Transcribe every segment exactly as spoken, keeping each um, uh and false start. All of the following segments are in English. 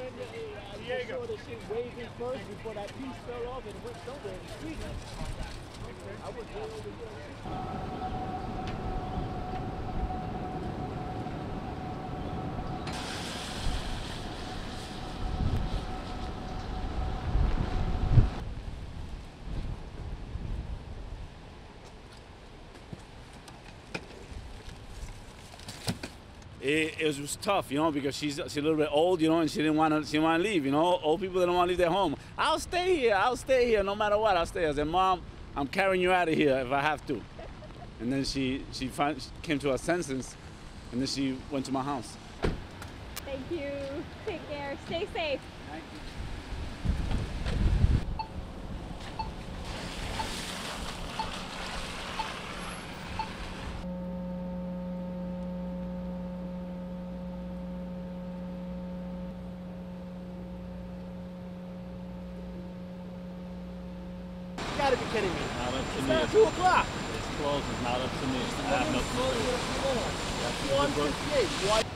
I saw the shit waving first before that piece fell off and went somewhere in the street. I was way over here. It, it was tough, you know, because she's, she's a little bit old, you know, and she didn't want to she want to leave, you know. Old people, they don't want to leave their home. I'll stay here. I'll stay here no matter what. I'll stay. I said, Mom, I'm carrying you out of here if I have to. And then she she, find, she came to her senses, and then she went to my house. Thank you. Take care. Stay safe. Thank you. You gotta be kidding me. Not up to It's me. not two o'clock. It's closed. It's not up to me. I have nothing to do. That's one fifty-eight. Why?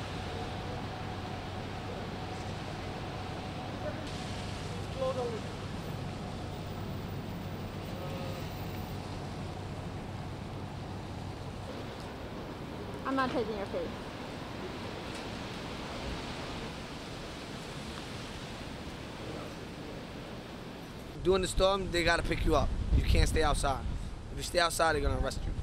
I'm not taking your face. During the storm, they gotta pick you up. You can't stay outside. If you stay outside, they're gonna arrest you.